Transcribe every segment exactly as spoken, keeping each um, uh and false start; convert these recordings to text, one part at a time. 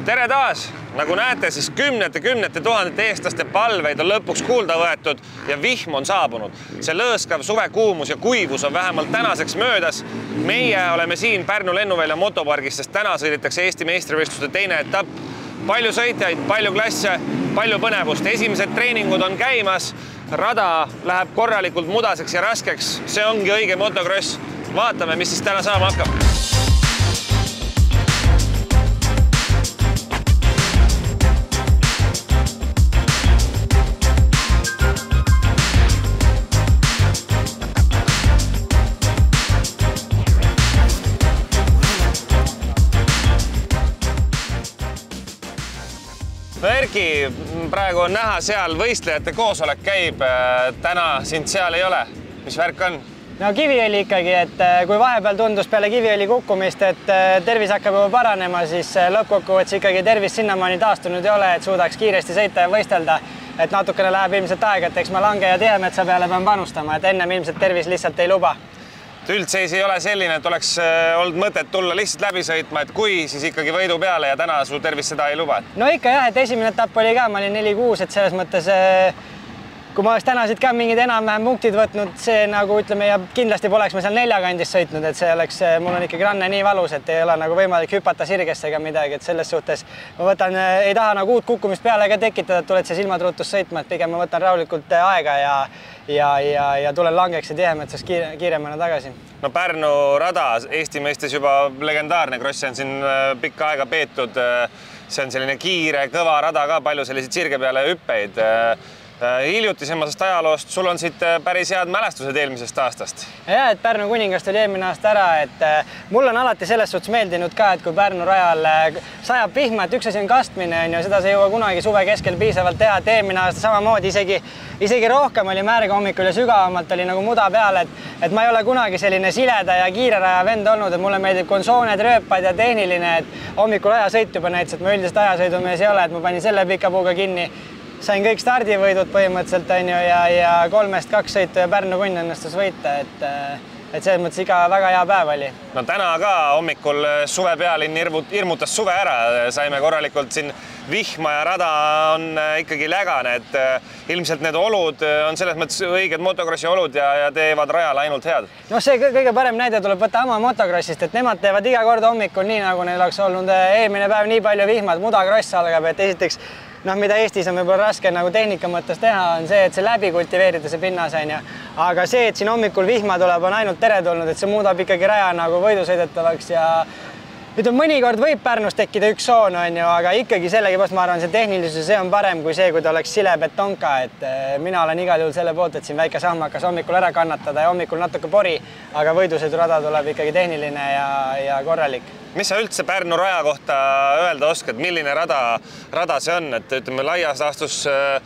Tere taas! Nagu näete, siis kümnete, kümnete tuhandete eestlaste palveid on lõpuks kuulda võetud ja vihm on saabunud. See lõõskav suvekuumus ja kuivus on vähemalt tänaseks möödas. Meie oleme siin Pärnu lennuvälja motopargis, sest täna sõidetakse Eesti meistrivõistluste teine etapp. Palju sõitjaid, palju klasse, palju põnevust. Esimesed treeningud on käimas. Rada läheb korralikult mudaseks ja raskeks. See ongi õige motocross. Vaatame, mis siis täna saama hakkab. Erki, praegu on näha seal võistlejate koosolek käib. Täna sind seal ei ole. Mis värk on? No Kiviõli ikkagi, et kui vahepeal tundus peale Kiviõli kukkumist, et tervis hakkab juba paranema, siis lõppkokkuvõttes ikkagi tervis sinnamaani taastunud ei ole, et suudaks kiiresti sõita ja võistelda. Et natukene läheb ilmselt aega, et eks ma lange ja tihemetsa peale pean panustama, et ennem ilmselt tervis lihtsalt ei luba. Üldseis ei ole selline, et oleks olnud mõtet tulla lihtsalt läbi sõitma, et kui, siis ikkagi võidu peale ja täna su tervis seda ei luba. No ikka jah, et esimene etapp oli ka, ma olin neli kuus, et selles mõttes, kui ma oleks tänasid ka mingid enam-vähem punktid võtnud, see nagu ütleme, ja kindlasti poleks ma seal neljakandis sõitnud, et see oleks, mul on ikkagi ranne nii valus, et ei ole nagu võimalik hüpata sirgesse ega midagi, et selles suhtes ma võtan, ei taha nagu uut kukkumist peale ega tekitada, et tuled see silmatruutus sõitma, et pigem ma võtan rahulikult aega ja ja, ja, ja tulen langeks ja tihemetsaks kiire, kiiremana tagasi. No Pärnu rada Eesti meestes juba legendaarne kross on siin pikka aega peetud. See on selline kiire, kõva rada ka, palju selliseid sirge peale hüppeid. Hiljutisemast ajaloost sul on siit päris head mälestused eelmisest aastast. Ja, et Pärnu kuningast oli eelmine aasta ära, et mul on alati selles suhtes meeldinud ka, et kui Pärnu rajal sajab vihma, et üks asi on kastmine, on ju, seda sa ei jõua kunagi suve keskel piisavalt teha, et eelmine aasta samamoodi isegi, isegi rohkem oli märga hommikul ja sügavamalt oli nagu muda peal, et, et ma ei ole kunagi selline sileda ja kiire raja vend olnud, et mulle meeldib konsooned, rööpad ja tehniline, et hommikul ajasõit juba näitas, et ma üldiselt ajasõidumees ei ole, et ma panin selle pika puuga kinni. Sain kõik stardivõidud põhimõtteliselt on ju, ja, ja kolmest kaks sõitu ja Pärnu kunn õnnestus võita, et, et selles mõttes iga väga hea päev oli. No täna ka hommikul suve pealinn hirmutas suve ära, saime korralikult siin vihma ja rada on ikkagi lägane, et ilmselt need olud on selles mõttes õiged motocrossi olud ja, ja teevad rajal ainult head. No see kõige parem näide tuleb võtta Ama motocrossist, et nemad teevad iga kord hommikul nii, nagu neil oleks olnud eelmine päev nii palju vihmad, mudakross algab, et esiteks noh, mida Eestis on võib-olla raske nagu tehnika mõttes teha, on see, et see läbi kultiveerida see pinnas on ju. Aga see, et siin hommikul vihma tuleb, on ainult teretulnud, et see muudab ikkagi raja nagu võidusõidetavaks ja nüüd on mõnikord võib Pärnus tekkida üks soon on ju, aga ikkagi sellegipärast ma arvan, see tehnilisus see on parem kui see, kui ta oleks sile betonka, et mina olen igal juhul selle poolt, et siin väike samm hakkas hommikul ära kannatada ja hommikul natuke pori, aga võidusõidurada tuleb ikkagi tehniline ja, ja korralik. Mis sa üldse Pärnu raja kohta öelda oskad, milline rada, rada see on, et ütleme laias laastus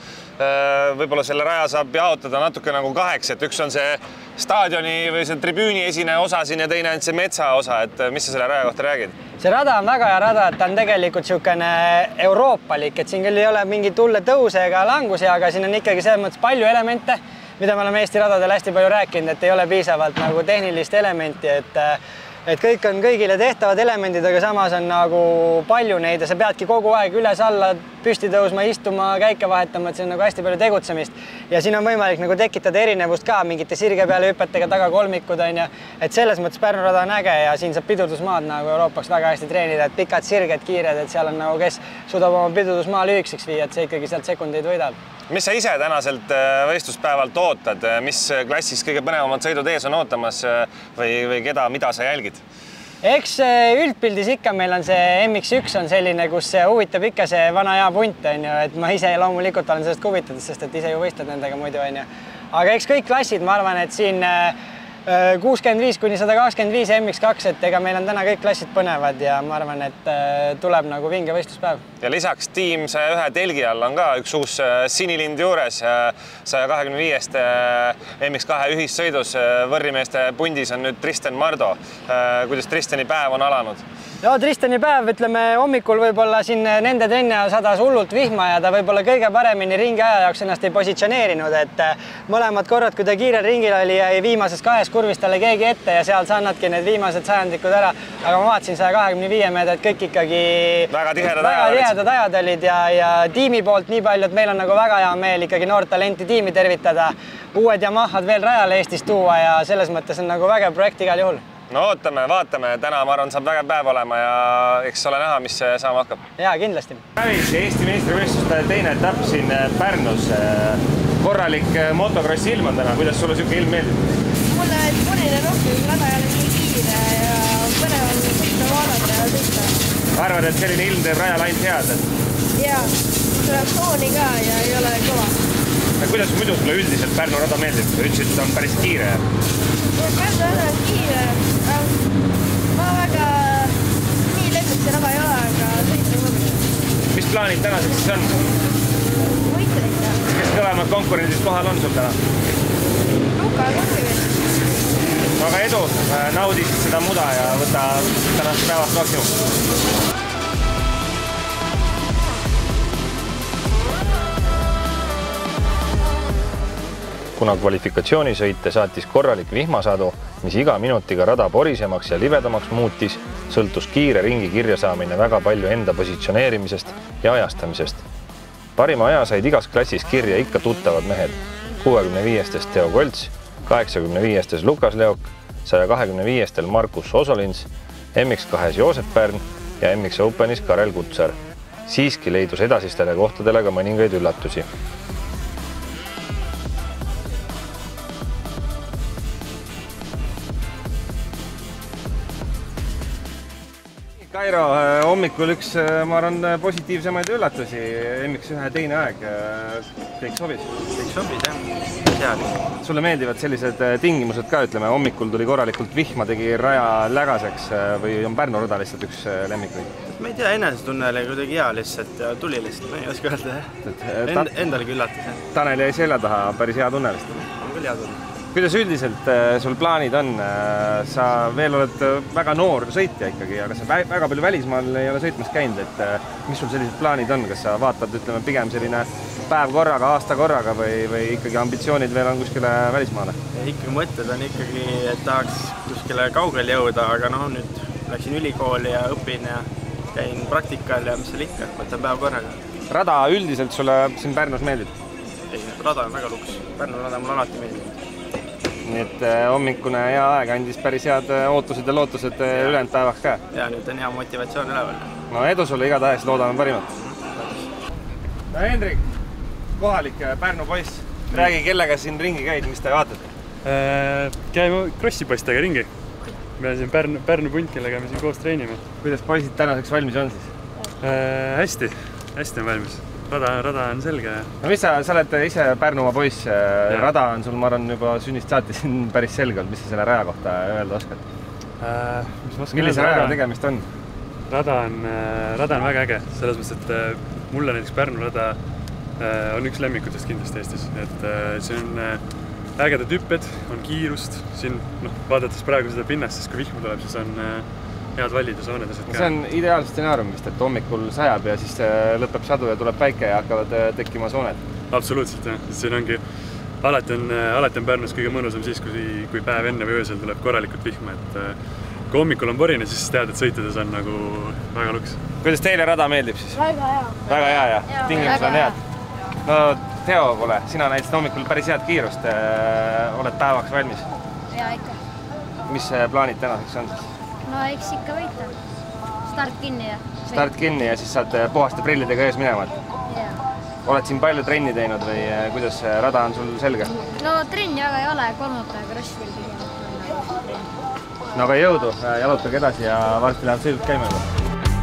võib-olla selle raja saab jaotada natuke nagu kaheks, et üks on see staadioni või see tribüüni esine osa siin ja teine on see metsa osa, et mis sa selle raja kohta räägid? See rada on väga hea rada, et ta on tegelikult niisugune euroopalik, et siin küll ei ole mingi tulle tõuse ega langusi, aga siin on ikkagi selles mõttes palju elemente, mida me oleme Eesti radadel hästi palju rääkinud, et ei ole piisavalt nagu tehnilist elementi, et et kõik on kõigile tehtavad elemendid, aga samas on nagu palju neid ja sa peadki kogu aeg üles-alla püsti tõusma, istuma, käike vahetama, et see on nagu hästi palju tegutsemist. Ja siin on võimalik nagu tekitada erinevust ka mingite sirge peale hüpetega taga kolmikud on ja et selles mõttes Pärnu rada on äge ja siin saab pidurdusmaad nagu Euroopaks väga hästi treenida, et pikad sirged, kiired, et seal on nagu kes suudab oma pidurdusmaa lühikseks viia, et see ikkagi sealt sekundeid võidab. Mis sa ise tänaselt võistluspäevalt ootad? Mis klassis kõige põnevamad sõidud ees on ootamas või, või keda, mida sa jälgid? Eks üldpildis ikka meil on see M X üks on selline, kus huvitab ikka see vana hea punt on ju, et ma ise loomulikult olen sellest huvitatud, sest et ise ju võistled nendega muidu on ju. Aga eks kõik klassid, ma arvan, et siin kuuskümmend viis kuni sada kakskümmend viis M X kaks, et ega meil on täna kõik klassid põnevad ja ma arvan, et tuleb nagu vinge võistluspäev. Ja lisaks tiim saja ühe telgi all on ka üks uus sinilind juures saja kahekümne viiest M X kahe ühissõidus võrrimeeste pundis on nüüd Tristan Mardo. Kuidas Tristani päev on alanud? No Tristani päev, ütleme, hommikul võib-olla siin nende trenni sadas hullult vihma ja ta võib-olla kõige paremini ringi aja jaoks ennast ei positsioneerinud, et mõlemad korrad, kui ta kiirel ringil oli, jäi viimases kahes kurvis talle keegi ette ja seal sa annadki need viimased sajandikud ära. Aga ma vaatasin saja kahekümne viie meetrit, kõik ikkagi väga tihedad väga tihedad ajad olid ja, ja tiimi poolt nii palju, et meil on nagu väga hea meel ikkagi noort talenti tiimi tervitada, uued Yamahad veel rajale Eestis tuua ja selles mõttes on nagu vägev projekt igal juhul. No ootame, vaatame, täna ma arvan saab vägev päev olema ja eks ole näha, mis saama hakkab. Jaa, kindlasti. Päris Eesti meistrivõistluste teine etapp siin Pärnus. Korralik motokrossi ilm on täna, kuidas sulle siuke ilm meeldib? Mulle punine rohkem, rada ei ole nii kiire ja põnev on sõita vaadata ja sõita. Arvad, et selline ilm teeb rajal ainult head? Jaa, tuleb tooni ka ja ei ole kõva. Kuidas muidu sulle üldiselt Pärnu rada meeldib? Sa ütlesid, et ta on päris kiire. Pärnu rada on kiire. Ma väga nii lennuk see rada ei ole, aga sõita mõnda. Mis plaanid tänaseks siis on? Võita ikka. Kes kõvemad konkurendid kohal on sul täna? Luka ja konkurendid. No aga edu, naudi siis seda muda ja võta tänast päevast maksimum. Kuna kvalifikatsioonisõite saatis korralik vihmasadu, mis iga minutiga rada porisemaks ja libedamaks muutis, sõltus kiire ringi kirja saamine väga palju enda positsioneerimisest ja ajastamisest. Parima aja said igas klassis kirja ikka tuttavad mehed. kuuekümne viiestes Teo Kolts, kaheksakümne viiestes Lukas Leok, saja kahekümne viiestel Markus Osolins, M X kahes Joosep Pärn ja M X Openis Karel Kutsar. Siiski leidus edasistele kohtadele ka mõningaid üllatusi. Kairo, hommikul üks, ma arvan, positiivsemaid üllatusi, M X ühe teine aeg, teik sobis? Teik sobis, jah. Head. Sulle meeldivad sellised tingimused ka, ütleme, hommikul tuli korralikult vihma, tegi raja lägaseks või on Pärnu rada lihtsalt üks lemmikuid? Ma ei tea, enesetunne oli kuidagi hea lihtsalt ja tuli lihtsalt, ma ei oska öelda, jah. End, endalgi üllatus. Tanel jäi selja taha, päris hea tunne lihtsalt. On küll hea tunne. Kuidas üldiselt sul plaanid on? Sa veel oled väga noor sõitja ikkagi, aga sa väga palju välismaal ei ole sõitmas käinud, et mis sul sellised plaanid on? Kas sa vaatad, ütleme, pigem selline päev korraga, aasta korraga või, või ikkagi ambitsioonid veel on kuskile välismaale? Ikkagi mõtted on ikkagi, et tahaks kuskile kaugel jõuda, aga no nüüd läksin ülikooli ja õpin ja käin praktikal ja mis seal ikka, võtan päev korraga. Rada üldiselt sulle siin Pärnus meeldib? Ei, rada on väga luks. Pärnu rada mulle alati meeldib. Nii et hommikune hea aeg andis päris head ootused ja lootused ülejäänud päevaks ka. Ja nüüd on hea motivatsioon üleval. No edu sulle igatahes, loodame parimat. No Hendrik, kohalik Pärnu poiss. Räägi, kellega siin ringi käid, mis te vaatate? Käime krossipoistega ringi. Me siin Pärnu, Pärnu punt, kellega me siin koos treenime. Kuidas poisid tänaseks valmis on siis? Hästi, hästi on valmis. Rada, rada on selge. No mis sa, sa oled ise Pärnumaa poiss, rada on sul, ma arvan, juba sünnist saati siin päris selge olnud, mis sa selle raja kohta öelda oskad? Äh, mis ma oskan Millise rajaga tegemist on? Rada on, rada on väga äge, selles mõttes, et mulle näiteks Pärnu rada on üks lemmikutest kindlasti Eestis. Et see on ägedad hüpped, on kiirust, siin no, vaadates praegu seda pinnast, siis kui vihma tuleb, siis on head vallid ja soonedased ka. See on ideaalne stsenaarium vist, et hommikul sajab ja siis lõpeb sadu ja tuleb päike ja hakkavad tekkima sooned. Absoluutselt, jah. Siin ongi, alati on, alati on Pärnus kõige mõnusam siis, kui, kui päev enne või öösel tuleb korralikult vihma. Et kui hommikul on porine, siis tead, et sõitades on nagu väga luks. Kuidas teile rada meeldib siis? Väga hea. Väga hea ja, ja tingimused on head. No Teo pole, sina näitasid hommikul päris head kiirust. Oled päevaks valmis? Ja ikka. Mis plaanid tänaseks on siis? No eks ikka võita. Start kinni ja sõita. Start kinni ja siis saad puhaste prillidega ees minema. Yeah. Oled siin palju trenni teinud või kuidas rada on sul selge? No trenni väga ei ole, kolmutaja krossil pigem. No aga jõudu, jalutage edasi ja varsti läheb sõidud käima juba.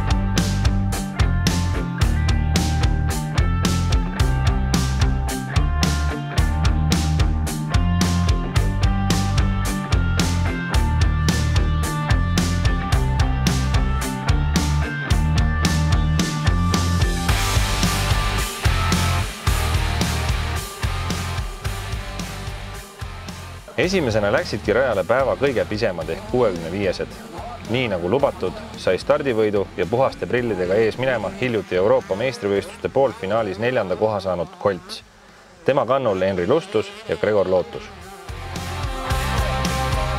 Esimesena läksidki rajale päeva kõige pisemad ehk kuuekümne viiesed. Nii nagu lubatud, sai stardivõidu ja puhaste prillidega ees minema hiljuti Euroopa meistrivõistluste poolfinaalis neljanda koha saanud Kolts. Tema kannul Henri Lustus ja Gregor Lootus.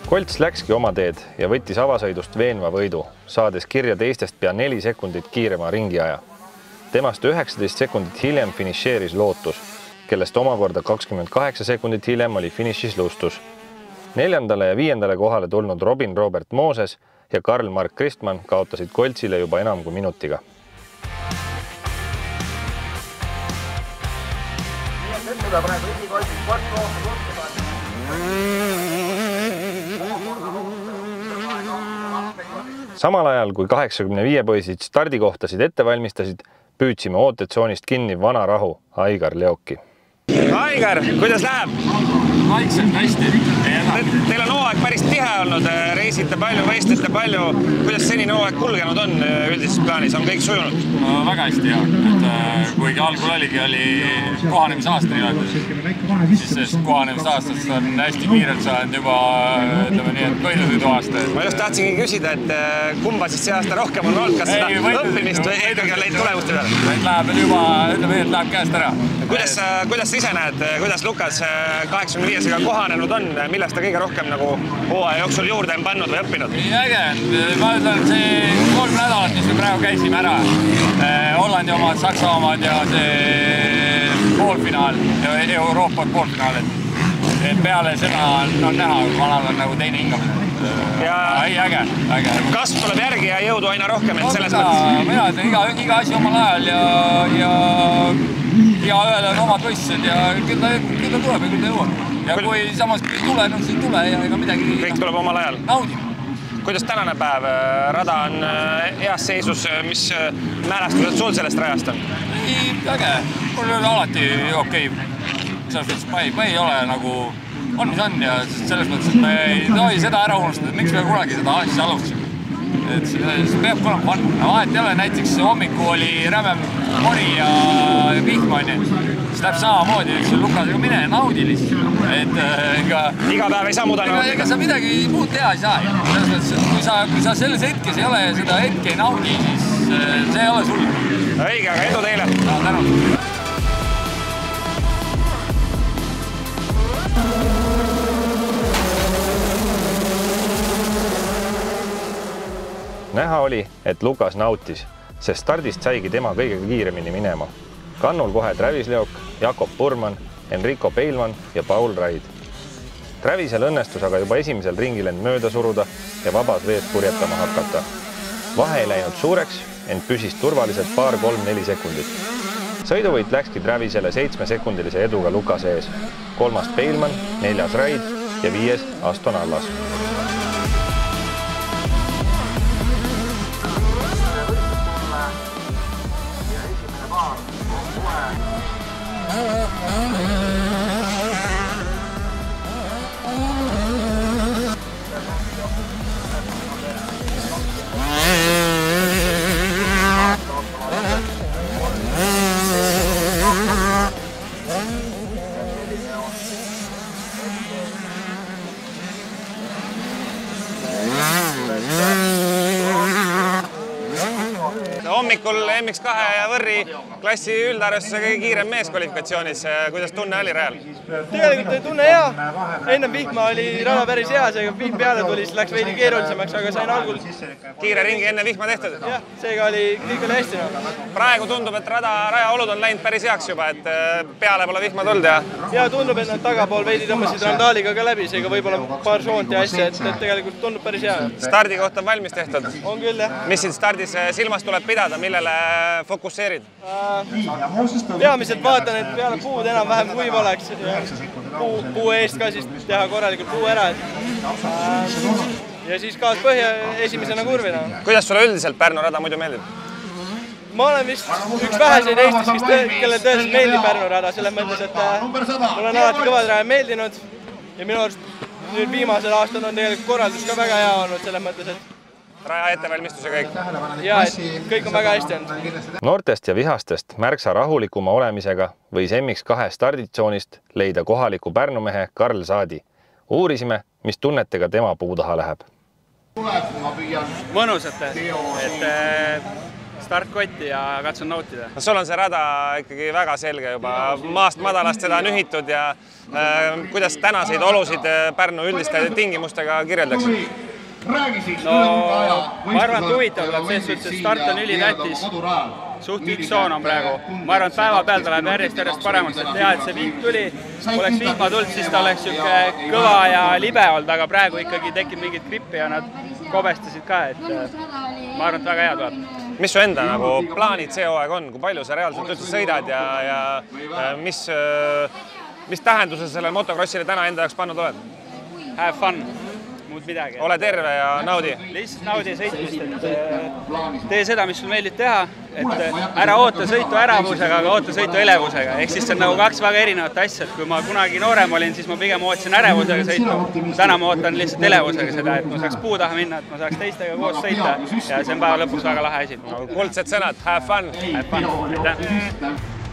Kolts läkski oma teed ja võttis avasõidust veenva võidu, saades kirja teistest pea neli sekundit kiirema ringiaja. Temast üheksateist sekundit hiljem finišeeris Lootus, kellest omakorda kakskümmend kaheksa sekundit hiljem oli finišis Lustus. Neljandale ja viiendale kohale tulnud Robin Robert Moses ja Karl-Mark Kristmann kaotasid Koltsile juba enam kui minutiga. Samal ajal, kui kaheksakümne viie poisid stardikohtasid ette valmistasid, püüdsime ootetsoonist kinni vana rahu Aigar Leoki. Aigar, kuidas läheb? Vaikselt hästi. Teil on hooaeg päris tihe olnud, reisite palju, võistlete palju. Kuidas senine hooaeg kulgenud on üldises plaanis? On kõik sujunud? No, väga hästi, jah. Et, kuigi algul oligi, oli kohanemisaasta niimoodi, siis sellest kohanemisaastast on hästi kiirelt saanud juba, ütleme nii, et võidusõidu aasta. Ma just tahtsingi küsida, et kumba siis see aasta rohkem on olnud, kas seda õppimist või ikkagi on leid tulemuste peale? Et läheb juba, ütleme nii, et läheb käest ära. Kuidas, kuidas ise näed, kuidas Lukas kaheksakümne viiesega kohanenud on, millest ta kõige rohkem nagu hooaja jooksul juurde on pannud või õppinud? Äge, ma ütlen, see kolm nädalat, mis me praegu käisime ära, Hollandi omad, Saksa omad ja see poolfinaal, Euroopa poolfinaal, et peale seda on näha, kui vanal on nagu teine hingamine. Ei, äge, äge. Kasv tuleb järgi ja jõudu aina rohkem, et selles mõttes? Mina ütlen, iga, iga asi omal ajal ja, ja ja ühele on omad võistlused ja küll ta, küll ta tuleb ja küll ta jõuab. Ja kui samas ei tule, no siis ei tule ja ega midagi... Kõik tuleb omal ajal? Naudime. Kuidas tänane päev? Rada on heas seisus, mis mälestused sul sellest rajast on? Ei, äge. Mul oli alati okei. Selles mõttes ma ei, ma ei ole nagu... On mis on ja selles mõttes, et me ei tohi seda ära unustada, miks me kunagi seda asja alustasime. Et see peab olema pann. Vahet ei ole, näiteks hommiku oli rämem mori ja vihma, siis läheb samamoodi, üks Lukasega mine ja naudi lihtsalt. Et ega... Iga päev ei saa muuda naudida. Ega sa midagi muud teha ei saa. Selles mõttes, et kui sa, kui sa selles hetkes ei ole ja seda hetke ei naudi, siis see ei ole sul. Õige, aga edu teile! No, tänu! Näha oli, et Lukas nautis, sest stardist saigi tema kõigega kiiremini minema. Kannul kohe Travis Leok, Jakob Burman, Enrico Peilman ja Paul Raid. Travisel õnnestus aga juba esimesel ringil end mööda suruda ja vabas vees purjetama hakata. Vahe ei läinud suureks, ent püsis turvaliselt paar kolm-neli sekundit. Sõiduvõit läkski Travisele seitsmesekundilise eduga Lukase ees. Kolmas Peilman, neljas Raid ja viies Aston Allas. Hommikul M X kahe ja Võrri klassi üldarvestuse kõige kiirem mees kvalifikatsioonis. Kuidas tunne oli rajal? Tegelikult oli tunne hea. Ennem vihma oli rada päris hea, seega vihm peale tuli, siis läks veidi keerulisemaks, aga sain algul. Kiire ringi enne vihma tehtud? Jah, seega oli kõik oli hästi. No. Praegu tundub, et rada rajaolud on läinud päris heaks juba, et peale pole vihma tulnud ja... Ja tundub, et nad tagapool veidi tõmbasid randaaliga ka läbi, seega võib-olla paar soont ja asja, et, et tegelikult tundub päris hea. Stardi kohta on valmis tehtud? On küll, jah. Mis siin stardis silmas tuleb pidada? Millele fokusseerid? Peamiselt vaatan, et peale puud enam-vähem kuiv oleks. Puu, puu eest ka siis teha korralikult puu ära. Ja siis kaas põhja esimesena kurvina. Kuidas sulle üldiselt Pärnu rada muidu meeldib? Ma olen vist üks väheseid Eestis, kelle tõeliselt meeldib Pärnu rada, selles mõttes, et mul on alati kõvad raja meeldinud ja minu arust nüüd viimasel aastal on tegelikult korraldus ka väga hea olnud, selles mõttes, et raja ettevalmistuse kõik. Ja, et kõik on väga hästi olnud. Noortest ja vihastest märksa rahulikuma olemisega võis M X kahe starditsoonist leida kohaliku Pärnumehe Karl Saadi. Uurisime, mis tunnetega tema puu taha läheb. Mõnusalt, et startkotti ja katsun nautida. Sul on see rada ikkagi väga selge juba. Maast madalast seda on ühitud ja äh, kuidas tänaseid olusid Pärnu üldiste tingimustega kirjeldaks? No ma arvan, et huvitav tuleb selles suhtes, et start on ülitähtis. Suht üks soon on praegu. Ma arvan, et päeva peal ta läheb järjest järjest paremaks, et hea, et see vihk tuli. Oleks vihma tulnud, siis ta oleks siuke kõva ja libe olnud, aga praegu ikkagi tekib mingit grippi ja nad kobestasid ka, et ma arvan, et väga hea tuleb. Mis su enda nagu plaanid see hooaeg on, kui palju sa reaalselt üldse sõidad ja, ja mis, mis tähenduse sellele motocrossile täna enda jaoks pannud oled? Have fun, muud midagi. Ole terve ja naudi. Lihtsalt naudi sõitmist, et tee seda, mis sul meeldib teha, et ära oota sõitu äravusega, aga oota sõitu elevusega. Ehk siis see on nagu kaks väga erinevat asja, et kui ma kunagi noorem olin, siis ma pigem ootasin ärevusega sõitu. Täna ma ootan lihtsalt elevusega seda, et ma saaks puu taha minna, et ma saaks teistega koos sõita ja see on päeva lõpuks väga lahe asi. Kuldsed sõnad, have fun! Have fun, aitäh!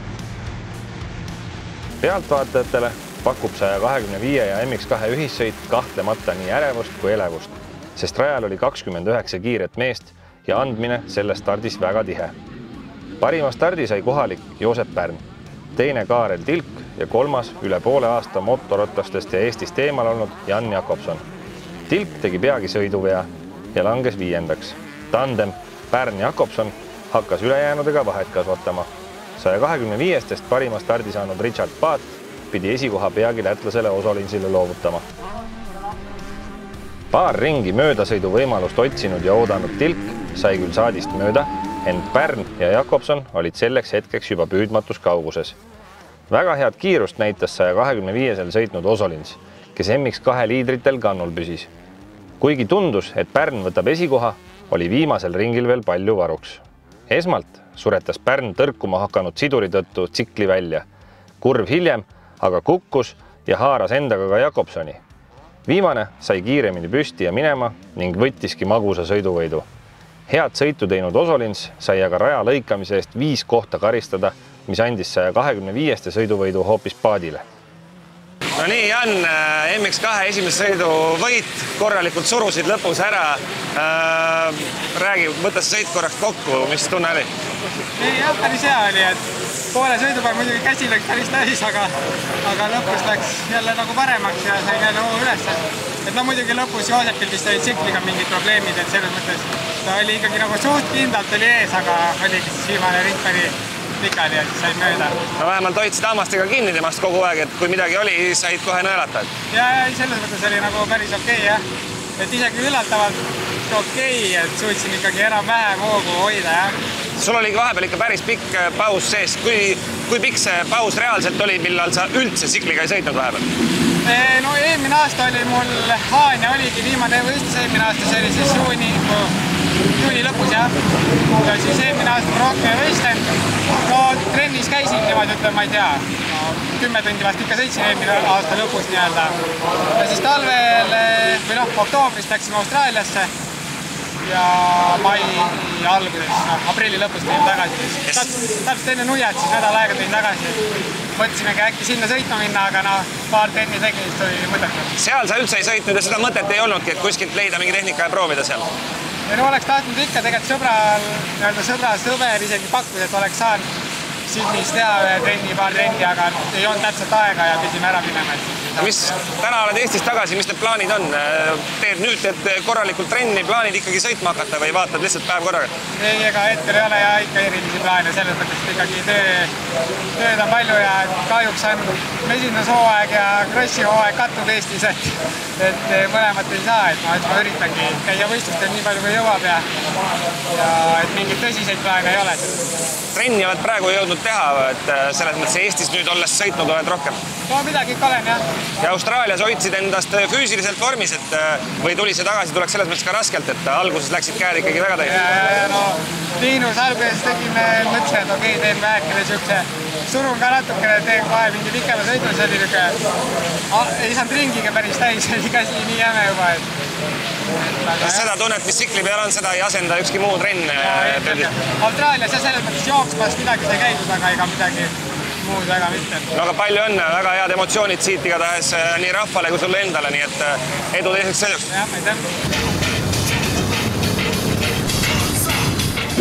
Pealtvaatajatele pakub saja kahekümne viie ja M X kahe ühissõit kahtlemata nii ärevust kui elevust, sest rajal oli kakskümmend üheksa kiiret meest ja andmine selles stardis väga tihe. Parima stardi sai kohalik Joosep Pärn, teine Kaarel Tilk ja kolmas üle poole aasta motorotlastest ja Eestist eemal olnud Jan Jakobson. Tilk tegi peagi sõiduvea ja langes viiendaks. Tandem Pärn-Jakobson hakkas ülejäänudega vahet kasvatama. saja kahekümne viiestest parima stardi saanud Richard Paat pidi esikoha peagi lätlasele Osolinsile loovutama. Paar ringi möödasõidu võimalust otsinud ja oodanud Tilk sai küll saadist mööda, ent Pärn ja Jakobson olid selleks hetkeks juba püüdmatus kauguses. Väga head kiirust näitas saja kahekümne viiesel sõitnud Osolins, kes M X kahe liidritel kannul püsis. Kuigi tundus, et Pärn võtab esikoha, oli viimasel ringil veel palju varuks. Esmalt suretas Pärn tõrkuma hakanud siduri tõttu tsikli välja. Kurv hiljem aga kukkus ja haaras endaga ka Jakobsoni. Viimane sai kiiremini püsti ja minema ning võttiski magusa sõiduvõidu. Head sõitu teinud Osolins sai aga raja lõikamise eest viis kohta karistada, mis andis saja kahekümne viieste sõiduvõidu hoopis Paadile. No nii, Jan, M X kahe esimese sõidu võit, korralikult surusid lõpus ära. Räägi, võta see sõit korraks kokku, mis tunne oli? Ei, jah, päris hea oli, et poole sõidupäev muidugi käsi läks päris täis, aga, aga lõpus läks jälle nagu paremaks ja sain jälle hoo üles. Et no muidugi lõpus Joosepil vist oli tsikliga mingid probleemid, et selles mõttes ta oli ikkagi nagu suht kindlalt oli ees, aga oligi siis viimane ring päri pikali ja siis said mööda. No vähemalt hoidsid hammastega kinni temast kogu aeg, et kui midagi oli, said kohe nõelata. Ja, ja selles mõttes oli nagu päris okei, jah. Et isegi üllatavalt okei, et suutsin ikkagi enam vähem hoogu hoida, jah. Sul oli vahepeal ikka päris pikk paus sees. Kui, kui pikk see paus reaalselt oli, millal sa üldse tsikliga ei sõitnud vahepeal? No eelmine aasta oli mul Haanja oligi viimane võistlus, eelmine aasta see oli siis juuni, juuni lõpus, jah. Ja siis eelmine aasta rohkem ei võistlenud. No trennis käisin niimoodi, ütleme, ma ei tea, no, kümme tundi vast ikka sõitsin eelmine aasta lõpus nii-öelda. Ja siis talvel, või noh, oktoobris läksime Austraaliasse ja mai alguses, no, aprilli lõpus tulin tagasi. Täpselt enne nuiat, siis nädal aega tulin tagasi. Mõtlesimegi äkki sinna sõitma minna, aga no, paar trenni tegimist oli mõttetud. Seal sa üldse ei sõitnud ja seda mõtet ei olnudki, et kuskilt leida mingi tehnika ja proovida seal? Ja no oleks tahtnud ikka tegelikult sõbral, nii-öelda sõbra sõber isegi pakkuda, et oleks saanud Sydneys teha ühe trenni, paar trenni, aga ei olnud täpselt aega ja pidime ära minema. Mis täna oled Eestis tagasi, mis need plaanid on? Teed nüüd teed korralikult trenni, plaanid ikkagi sõitma hakata või vaatad lihtsalt päev korraga? Ei, ega hetkel ei ole ja ikka erilisi plaane, selles mõttes, et ikkagi töö, tööd on palju ja kahjuks on mesinushooaeg ja krossi hooaeg kattub Eestis, et, et mõlemat ei saa, et ma, et ma üritangi käia võistlustel nii palju kui jõuab ja, ja et mingit tõsiseid plaane ei ole. Trenni oled praegu jõudnud teha, et selles mõttes Eestis nüüd olles sõitnud oled rohkem? No midagi ikka olen, jah. Ja Austraalias hoidsid endast füüsiliselt vormis, et või tuli see tagasi, tuleks selles mõttes ka raskelt, et alguses läksid käed ikkagi väga täis? Ja, ja, ja no Tiinus alguses tegime, mõtlesin, et okei, teen vähekene siukse, surun ka natukene, teen kohe mingi pikema sõidu, see oli niisugune, ei saanud ringiga päris täis, oli käsi nii jäme juba, et Kas seda tunnet, mis tsikli peal on, seda ei asenda ükski muu trenn? Austraalias ja selles mõttes jooksmas midagi sai käidud, aga ega midagi muud väga mitte. No aga palju õnne, väga head emotsioonid siit igatahes nii rahvale kui sulle endale, nii et edu teiseks sõiduks. Jah, aitäh.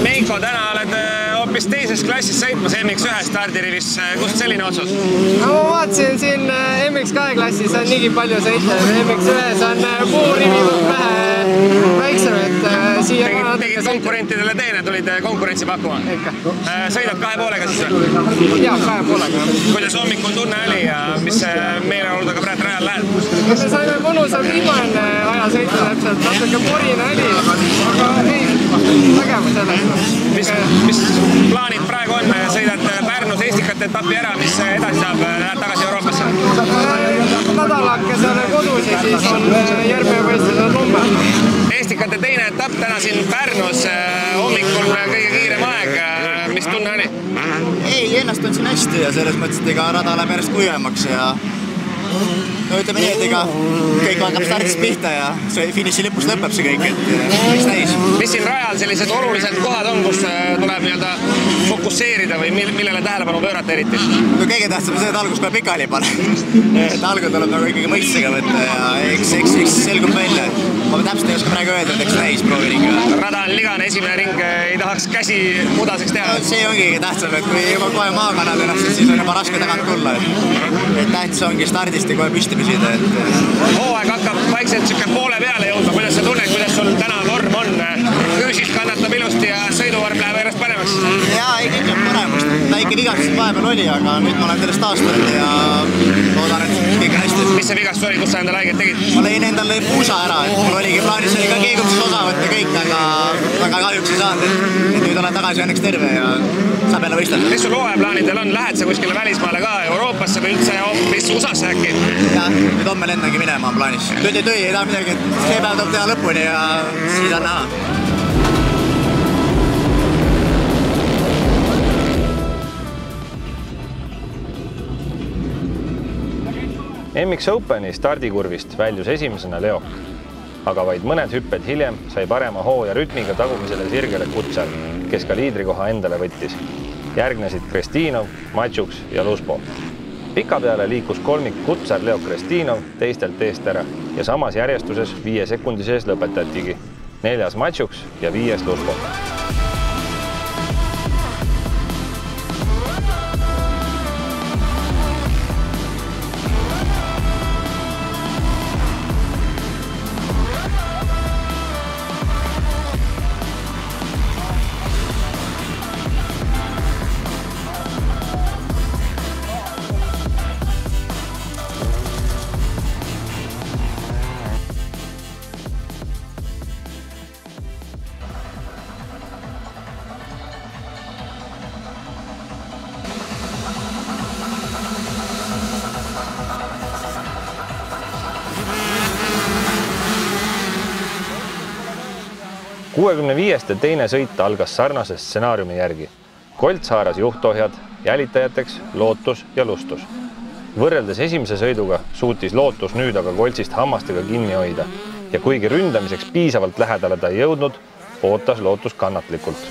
Meiko, täna oled hoopis teises klassis sõitmas M X ühe stardirivis. Kust selline otsus? Ma vaatasin siin M X kahe klassis on niigi palju sõita. M X ühes on puurivi vähe väiksem, et siia ka... Tegid konkurentidele teene, tulid konkurentsi pakkuma? Ikka. Sõidad kahe poolega siis või? Jaa, kahe poolega. Kuidas hommikul tunne oli ja mis meeleoludaga praegu rajal lähed? Me saime mõnusa viimane aja sõita täpselt, natuke porine oli, aga ei, vägev selles. Mis, mis plaanid praegu on? Sõidad Pärnus Estikate etapi ära, mis edasi saab? Lähed tagasi Euroopasse? Nädalakesele kodus ja siis on järgmine võistluse Lumme. Estikate teine etapp täna siin Pärnus, hommikul kõige kiirem aeg. Mis tunne oli? Ei, ennast on siin hästi ja selles mõttes, et ega rada läheb järjest kuivemaks ja no ütleme nii, et ega kõik hakkab stardist pihta ja finiši lõpus lõpeb see kõik, et võiks täis. Mis siin rajal sellised olulised kohad on, kus tuleb nii-öelda fokusseerida või millele tähelepanu pöörata eriti? No kõige tähtsam on see, et algus kohe pikali pane. Et algu tuleb nagu ikkagi mõistusega võtta ja eks, eks, eks selgub välja. Ma täpselt ei oska praegu öelda, et eks täis prooviringa. Rada on ligane, esimene ring ei tahaks käsi mudaseks teha. See ongi tähtsam, et kui juba kohe maa kannad ennast, siis on juba raske tagant tulla. Et tähtis ongi stardist ja kohe püsti püsida. Hooaeg hakkab vaikselt siuke poole peale jõudma. Kuidas sa tunned, kuidas sul täna vorm on? Füüsist kannatab ilusti ja sõiduvorm läheb järjest paremaks? Jaa, ikka ikka paremaks. Väike vigastus vahepeal oli, aga nüüd ma olen sellest taastunud ja loodan, et kõik on hästi. Mis see vigastus oli, kus sa endale haiget tegid? Ma lõin endale puusa ära, et mul oligi plaanis oli ka keegumist osa võtta kõik, aga, aga kahjuks ei saanud. Et, et nüüd olen tagasi õnneks terve ja saab jälle võistelda. Mis sul hooajaplaanidel on? Lähed sa kuskile välismaale ka, Euroopasse või üldse hoopis U S A-sse äkki? Jah, nüüd homme lendangi minema on plaanis. Nüüd ei töö, ei taha midagi, et see päev tuleb teha lõpuni ja siis on näha. M X Openi stardikurvist väljus esimesena Leok, aga vaid mõned hüpped hiljem sai parema hoo ja rütmiga tagumisele sirgele Kutsar, kes ka liidrikoha endale võttis. Järgnesid Krestinov, Matšuks ja Luspo. Pika peale liikus kolmik Kutsar, Leok, Krestinov teistelt eest ära ja samas järjestuses viie sekundi sees lõpetatigi. Neljas Matšuks ja viies Luspo. kuuekümne viieste teine sõit algas sarnase stsenaariumi järgi. Kolts haaras juhtohjad, jälitajateks Lootus ja Lustus. Võrreldes esimese sõiduga suutis Lootus nüüd aga Koltsist hammastega kinni hoida ja kuigi ründamiseks piisavalt lähedale ta ei jõudnud, ootas Lootus kannatlikult.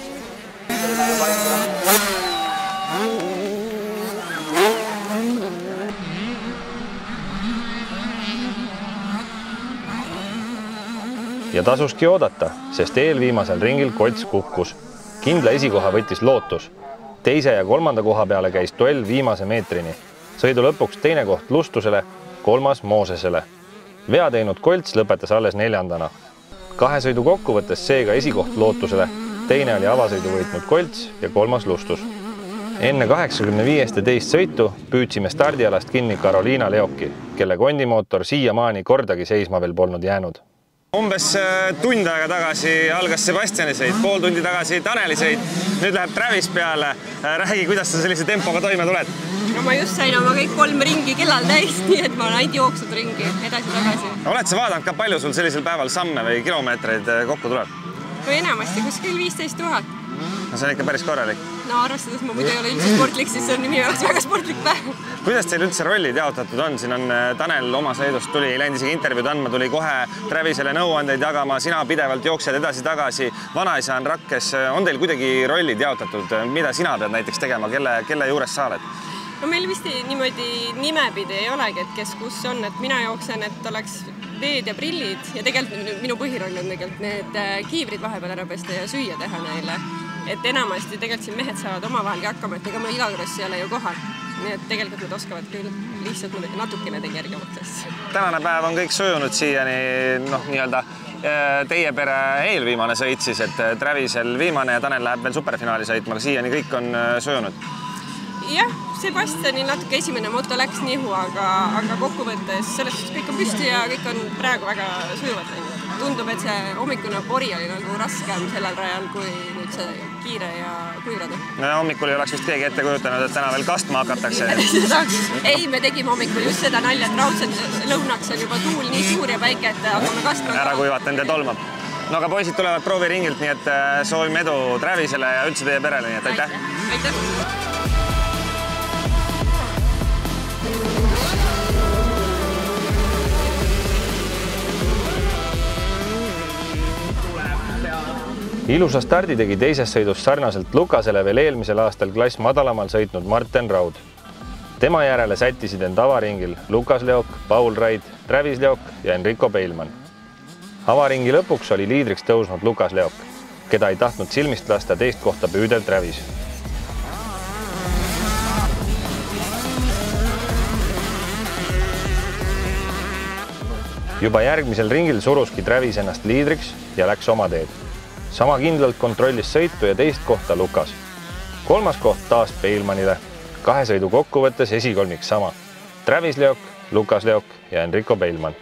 Ja tasuski oodata, sest eelviimasel ringil Kolts kukkus. Kindla esikoha võttis Lootus. Teise ja kolmanda koha peale käis duell viimase meetrini. Sõidu lõpuks teine koht Lustusele, kolmas Moosesele. Vea teinud Kolts lõpetas alles neljandana. Kahe sõidu kokkuvõttes seega esikoht Lootusele, teine oli avasõidu võitnud Kolts ja kolmas Lustus. Enne kaheksakümne viiest teist sõitu püüdsime stardialast kinni Karoliina Leoki, kelle kondimootor siiamaani kordagi seisma veel polnud jäänud. Umbes tund aega tagasi algas Sebastiani sõit, pool tundi tagasi Taneli sõit, nüüd läheb Travis peale. Räägi, kuidas sa sellise tempoga toime tuled? No ma just sain oma kõik kolm ringi kellal täis, nii et ma olen ainult jooksnud ringi edasi-tagasi. Oled sa vaadanud ka palju sul sellisel päeval samme või kilomeetreid kokku tuleb? Või enamasti, kuskil viisteist tuhat. No see on ikka päris korralik. No arvestades ma muidu ei ole ilmselt sportlik, siis see on minu jaoks väga sportlik päev. Kuidas teil üldse rollid jaotatud on? Siin on Tanel oma sõidust tuli, ei läinud isegi intervjuud andma, tuli kohe Travisele nõuandeid jagama, sina pidevalt jooksed edasi-tagasi, vanaisa on rakkes. On teil kuidagi rollid jaotatud? Mida sina pead näiteks tegema? Kelle, kelle juures sa oled? No meil vist niimoodi nimepidi ei olegi, et kes kus on, et mina jooksen, et oleks veed ja prillid ja tegelikult minu põhiroll on tegelikult need kiivrid vahepeal ära pesta ja süüa teha neile. et enamasti tegelikult siin mehed saavad omavahelgi hakkama, et ega ma iga kross ei ole ju kohal. Nii et tegelikult nad oskavad küll lihtsalt natukene tegi kergemaks asja. Tänane päev on kõik sujunud siiani, noh, nii-öelda teie pere eelviimane sõit siis, et Travisel viimane ja Tanel läheb veel superfinaali sõitma, aga siiani kõik on sujunud. Jah, Sebastiani natuke esimene moto läks nihu, aga, aga kokkuvõttes sellest suhtes kõik on püsti ja kõik on praegu väga sujuvalt läinud. Tundub, et see hommikune pori oli nagu raskem sellel rajal kui nüüd see kiire ja kuivradu. No hommikul ei oleks vist keegi ette kujutanud, et täna veel kastma hakatakse. Ei, me tegime hommikul just seda nalja, et raudselt lõunaks on juba tuul nii suur ja päike, et hakkame kastma. Ära kuivatanud ja tolmab. No aga poisid tulevad prooviringilt, nii et soovime edu Travisele ja üldse teie perele, nii et aitäh! Aitäh! Ilusa stardi tegi teises sõidus sarnaselt Lukasele veel eelmisel aastal klass madalamal sõitnud Marten Raud. Tema järele sättisid end avaringil Lukas Leok, Paul Raid, Travis Leok ja Enrico Beilman. Avaringi lõpuks oli liidriks tõusnud Lukas Leok, keda ei tahtnud silmist lasta teist kohta püüdev Travis. Juba järgmisel ringil suruski Travis ennast liidriks ja läks oma teed. Sama kindlalt kontrollis sõitu ja teist kohta Lukas. Kolmas koht taas Beilmanile. Kahe sõidu kokkuvõttes esikolmik sama. Travis Leok, Lukas Leok ja Enrico Beilman.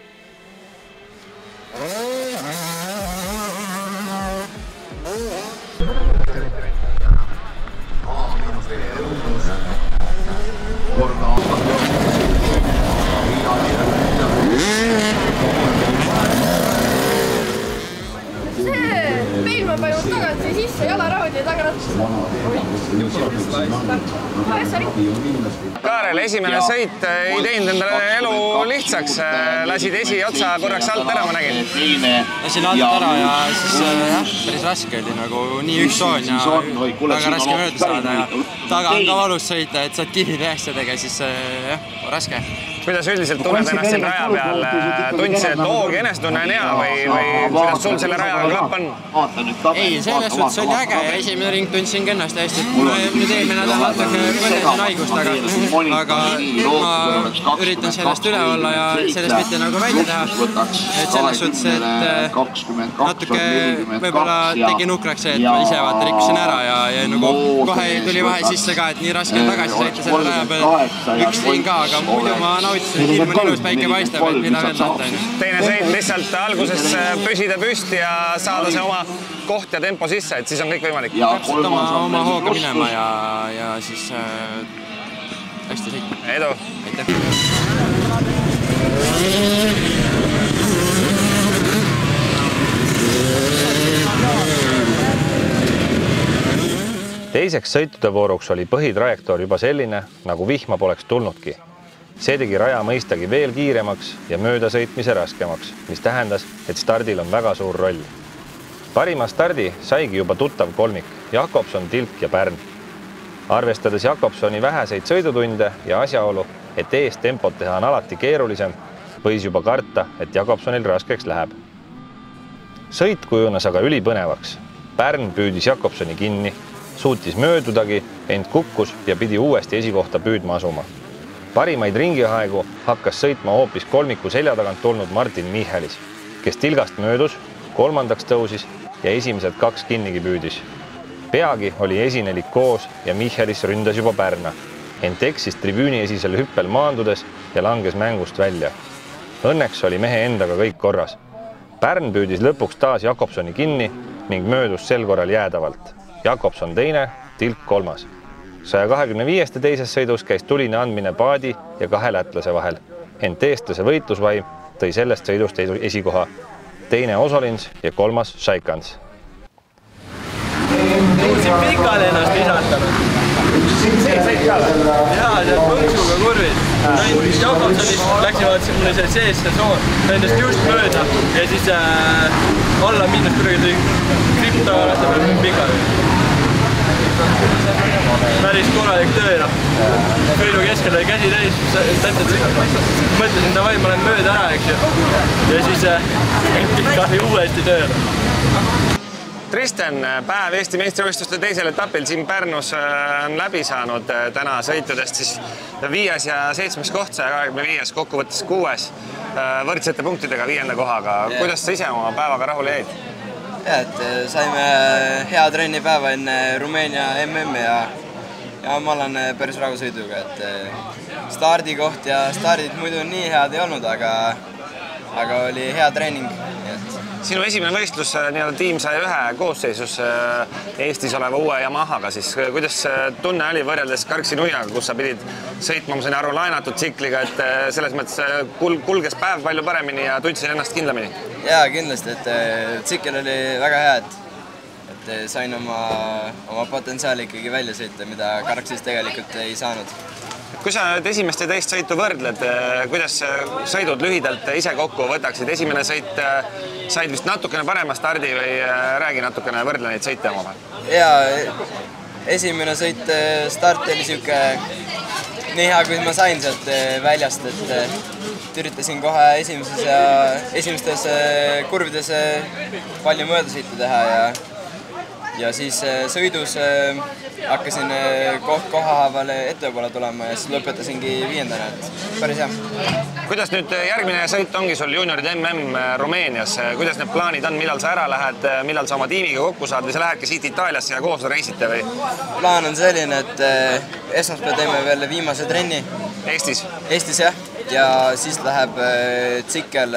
Kaarel, esimene sõit ei teinud endale elu lihtsaks. Lasid esiotsa korraks alt ära, ma nägin. Lasin alt ära ja siis jah, päris raske oli nagu nii üks soon ja väga raske mööda saada ja taga on ka valus sõita, et saad kivi peaks tedega, siis jah, raske. Kuidas üldiselt tunned ennast siin raja peal? Tundsid, et hoogi enesetunne on hea või kuidas sul selle rajaga klapp on? Ei, selles suhtes oli äge ja esimene ring tundsin ka ennast hästi. Mul nüüd eelmine nädal natuke põlesin haigust, aga ma üritan sellest üle olla ja sellest mitte nagu välja teha. Et selles suhtes, et natuke võib-olla tegi nukraks see, et ma ise vaata rikkusin ära ja nagu kohe tuli vahe sisse ka, et nii raske on tagasi sõita selle raja peal üks ring ka, aga muidu ma nautisin, et ilma ilus päike paistab, et mida veel saata. Teine sõit lihtsalt alguses püsida püsti ja saada see oma koht ja tempo sisse, et siis on kõik võimalik. Täpselt oma hooga minema ja siis hästi sõitma. Edu! Aitäh! Teiseks sõitude vooruks oli põhitrajektoor juba selline, nagu vihma poleks tulnudki. See tegi raja mõistagi veel kiiremaks ja mööda sõitmise raskemaks, mis tähendas, et stardil on väga suur roll. Parima stardi saigi juba tuttav kolmik, Jakobson, Tilk ja Pärn. Arvestades Jakobsoni väheseid sõidutunde ja asjaolu, et ees tempot teha on alati keerulisem, võis juba karta, et Jakobsonil raskeks läheb. Sõit kujunes aga ülipõnevaks. Pärn püüdis Jakobsoni kinni, suutis möödudagi, ent kukkus ja pidi uuesti esikohta püüdma asuma. Parimaid ringiaegu hakkas sõitma hoopis kolmiku selja tagant tulnud Martin Michelis, kes Tilgast möödus, kolmandaks tõusis ja esimesed kaks kinnigi püüdis. Peagi oli esinelik koos ja Michelis ründas juba Pärna, ent eksis tribüüni esisel hüppel maandudes ja langes mängust välja. Õnneks oli mehe endaga kõik korras. Pärn püüdis lõpuks taas Jakobsoni kinni ning möödus sel korral jäädavalt. Jakobson teine, Tilk kolmas. saja kahekümne viieste teises sõidus käis tuline andmine paadi ja kahe lätlase vahel, ent eestlase võitlusvaim tõi sellest sõidust esikoha. Teine Osolins ja kolmas Šaikans. Siin pikale ennast visatanud. Jaa, seal põnksuga kurvis. Jakobsonist läksin vaatasin mulle seal sees see soon, ta endast just mööda ja siis alla minnus kuidagi kripp taga rasta peal pikale. Päris korralik tööna. Sõidu keskel oli käsi täis, mõtlesin davai, ma olen mööda ära, eks ju. Ja siis pikali uuesti tööle. Kristjan, päev Eesti meistrivõistluste teisel etapil siin Pärnus on läbi saanud täna sõitudest siis viies ja seitsmes koht, saja kahekümne viies, kokkuvõttes kuues võrdsete punktidega viienda kohaga. Kuidas sa ise oma päevaga rahule jäid? Ja, et saime hea trennipäeva enne Rumeenia M M-i ja, ja ma olen päris rahusõiduga, et stardikoht ja stardid muidu nii head ei olnud, aga, aga oli hea treening. Sinu esimene võistlus nii-öelda tiim saja ühe koosseisus Eestis oleva uue Yamahaga, siis kuidas tunne oli võrreldes Karksi Nuiaga, kus sa pidid sõitma, ma sain aru, laenatud tsikliga, et selles mõttes kulges päev palju paremini ja tundsin ennast kindlamini? Jaa, kindlasti, et tsikkel oli väga hea, et, et sain oma, oma potentsiaali ikkagi välja sõita, mida Karksis tegelikult ei saanud. Kui sa nüüd esimest ja teist sõitu võrdled, kuidas sõidud lühidalt ise kokku võtaksid? Esimene sõit said vist natukene parema stardi või räägi natukene võrdle neid sõite oma vahel? Jaa, esimene sõit start oli siuke nii hea, kui ma sain sealt väljast, et üritasin kohe esimeses ja esimestes kurvides palju möödasõitu teha ja ja siis sõidus hakkasin koht kohahaaval ettepoole tulema ja siis lõpetasingi viiendana, et päris hea. Kuidas nüüd järgmine sõit ongi sul juuniorid M M Rumeenias? Kuidas need plaanid on, millal sa ära lähed, millal sa oma tiimiga kokku saad või sa lähedki siit Itaaliasse ja koos reisite või? Plaan on selline, et esmaspäev teeme veel viimase trenni. Eestis? Eestis, jah. Ja siis läheb tsikkel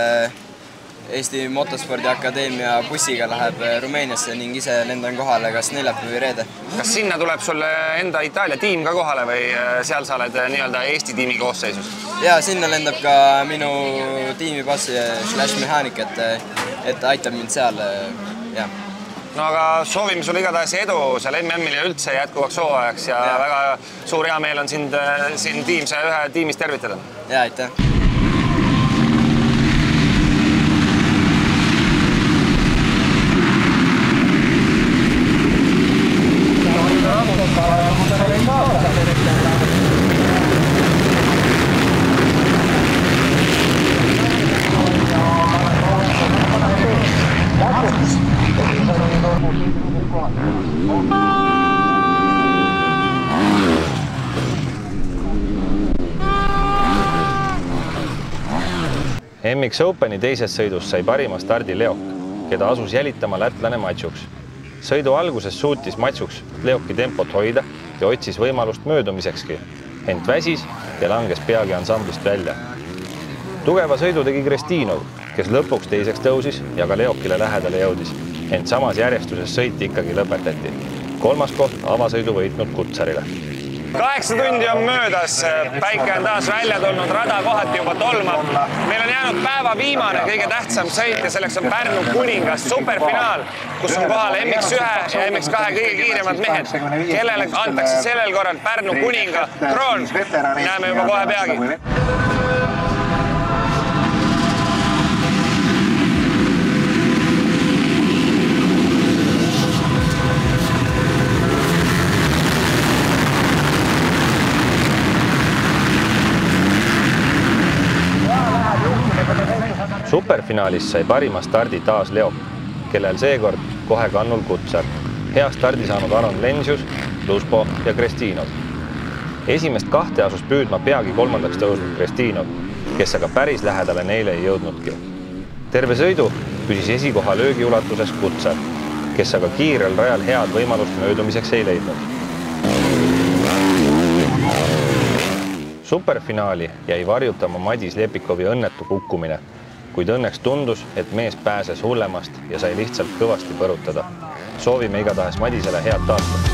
Eesti Motospordi Akadeemia bussiga läheb Rumeeniasse ning ise lendan kohale kas neljapäev või reede. Kas sinna tuleb sulle enda Itaalia tiim ka kohale või seal sa oled nii-öelda Eesti tiimi koosseisus? Jaa, sinna lendab ka minu tiimipassi Slash Mechanic, et, et aitab mind seal, jah. No aga soovime sulle igatahes edu seal M M-il ja üldse jätkuvaks hooajaks ja, ja väga suur hea meel on sind, sind tiim saja ühe tiimis tervitada. Jaa, aitäh. M X Openi teises sõidus sai parima stardi Leok, keda asus jälitama lätlane Matsuks. Sõidu alguses suutis Matsuks Leoki tempot hoida ja otsis võimalust möödumisekski, ent väsis ja langes peagi ansamblist välja. Tugeva sõidu tegi Kristinov, kes lõpuks teiseks tõusis ja ka Leokile lähedale jõudis, ent samas järjestuses sõiti ikkagi lõpetati. Kolmas koht avasõidu võitnud Kutsarile. Kaheksa tundi on möödas, päike on taas välja tulnud, rada kohati juba tolmab. Meil on jäänud päeva viimane kõige tähtsam sõit ja selleks on Pärnu kuningas superfinaal, kus on kohal M X ühe ja M X kahe kõige kiiremad mehed, kellele antakse sellel korral Pärnu kuninga kroon. Näeme juba kohe peagi. Superfinaalis sai parima stardi taas Leok, kellel seekord kohe kannul Kutsar. Hea stardi saanud Aron Lensius, Luspo ja Kristinov. Esimest kahte asus püüdma peagi kolmandaks tõusnud Kristinov, kes aga päris lähedale neile ei jõudnudki. Terve sõidu püsis esikoha löögi ulatuses Kutsar, kes aga kiirel rajal head võimalust möödumiseks ei leidnud. Superfinaali jäi varjutama Madis Lepikovi õnnetu kukkumine, kuid õnneks tundus, et mees pääses hullemast ja sai lihtsalt kõvasti põrutada. Soovime igatahes Madisele head taastamist.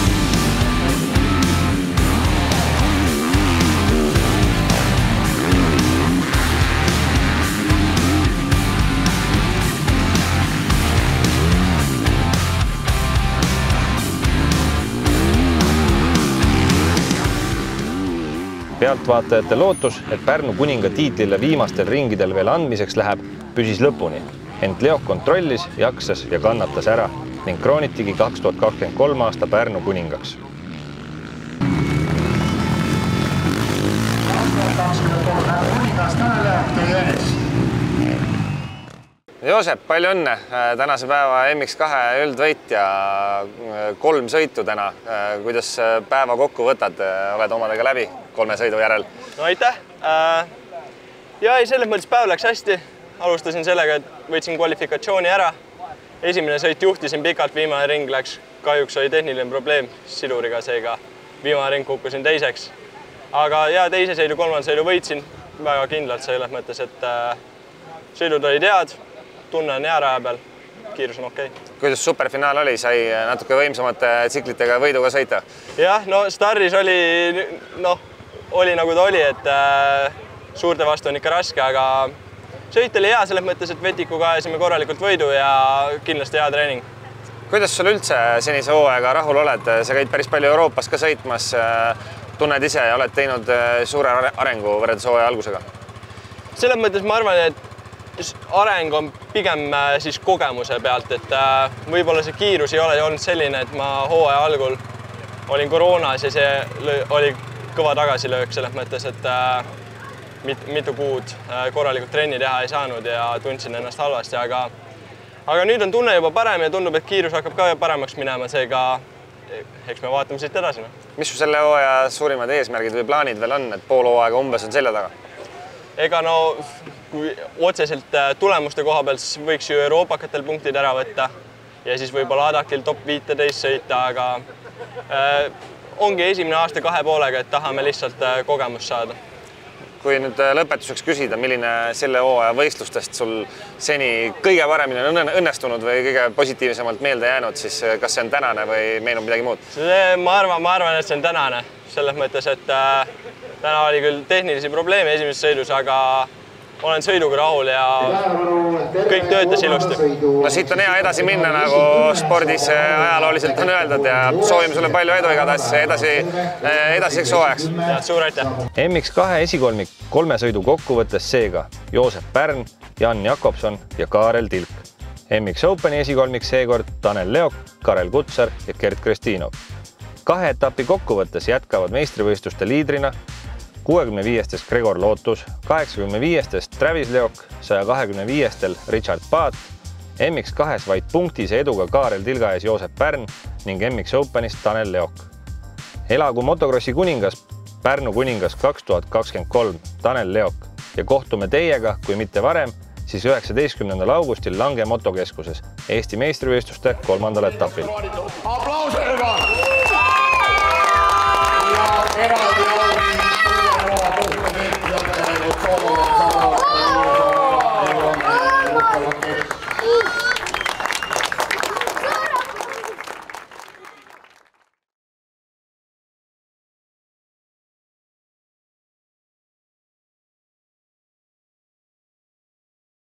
Pealtvaatajate lootus, et Pärnu kuninga tiitlile viimastel ringidel veel andmiseks läheb, püsis lõpuni. Ent Leok kontrollis, jaksas ja kannatas ära ning kroonitigi kaks tuhat kakskümmend kolm aasta Pärnu kuningaks. Joosep, palju õnne, tänase päeva M X kahe üldvõit ja kolm sõitu täna. Kuidas päeva kokku võtad, oled omadega läbi kolme sõidu järel? No aitäh! Ja ei, selles mõttes päev läks hästi. Alustasin sellega, et võitsin kvalifikatsiooni ära. Esimene sõit juhtisin pikalt, viimane ring läks. Kahjuks oli tehniline probleem siduriga, seega viimane ring kukkusin teiseks. Aga ja teise sõidu, kolmanda sõidu võitsin väga kindlalt selles mõttes, et sõidud olid head, tunne on hea raja peal, kiirus on okei. Kuidas superfinaal oli? Sai natuke võimsamate tsiklitega võiduga sõita? Jah, no stardis oli, noh, oli nagu ta oli, et suurte vastu on ikka raske, aga sõit oli hea selles mõttes, et vetikuga ajasime korralikult võidu ja kindlasti hea treening. Kuidas sul üldse senise hooaega rahul oled? Sa käid päris palju Euroopas ka sõitmas, tunned ise ja oled teinud suure arengu võrreldes hooaja algusega? Selles mõttes ma arvan, et areng on pigem siis kogemuse pealt, et võib-olla see kiirus ei ole olnud selline, et ma hooaja algul olin koroonas ja see oli kõva tagasilöök selles mõttes, et mitu kuud korralikult trenni teha ei saanud ja tundsin ennast halvasti, aga aga nüüd on tunne juba parem ja tundub, et kiirus hakkab ka paremaks minema, seega eks me vaatame siit edasi. Mis su selle hooaja suurimad eesmärgid või plaanid veel on, et pool hooaega umbes on selja taga? Ega no kui otseselt tulemuste koha peal, siis võiks ju Euroopakatel punktid ära võtta ja siis võib-olla Adakil top viiteist sõita, aga äh, ongi esimene aasta kahe poolega, et tahame lihtsalt kogemust saada. Kui nüüd lõpetuseks küsida, milline selle hooaja võistlustest sul seni kõige paremini on õnnestunud või kõige positiivsemalt meelde jäänud, siis kas see on tänane või meenub midagi muud? Ma arvan, ma arvan, et see on tänane. Selles mõttes, et täna oli küll tehnilisi probleeme esimeses sõidus, aga olen sõiduga rahul ja kõik töötas ilusti. No siit on hea edasi minna, nagu spordis ajalooliselt on öeldud ja soovime sulle palju edu igatahes edasi, edasiseks hooajaks. Suur aitäh! M X kahe esikolmik kolme sõidu kokkuvõttes seega Joosep Pärn, Jan Jakobson ja Kaarel Tilk. M X Openi esikolmik seekord Tanel Leok, Karel Kutsar ja Gert Kristinov. Kahe etapi kokkuvõttes jätkavad meistrivõistluste liidrina kuuekümne viiestest Gregor Lotus, kaheksakümne viiestest Travis Leok, saja kahekümne viiestel Richard Paat, M X kahes vaid punktise eduga Kaarel Tilga ees Joosep Pärn ning M X Openist Tanel Leok. Elagu motokrossi kuningas, Pärnu kuningas kaks tuhat kakskümmend kolm, Tanel Leok ja kohtume teiega, kui mitte varem, siis üheksateistkümnendal augustil Lange motokeskuses Eesti meistrivõistluste kolmandal etapil. Aplausega! Ja eraldi Oh!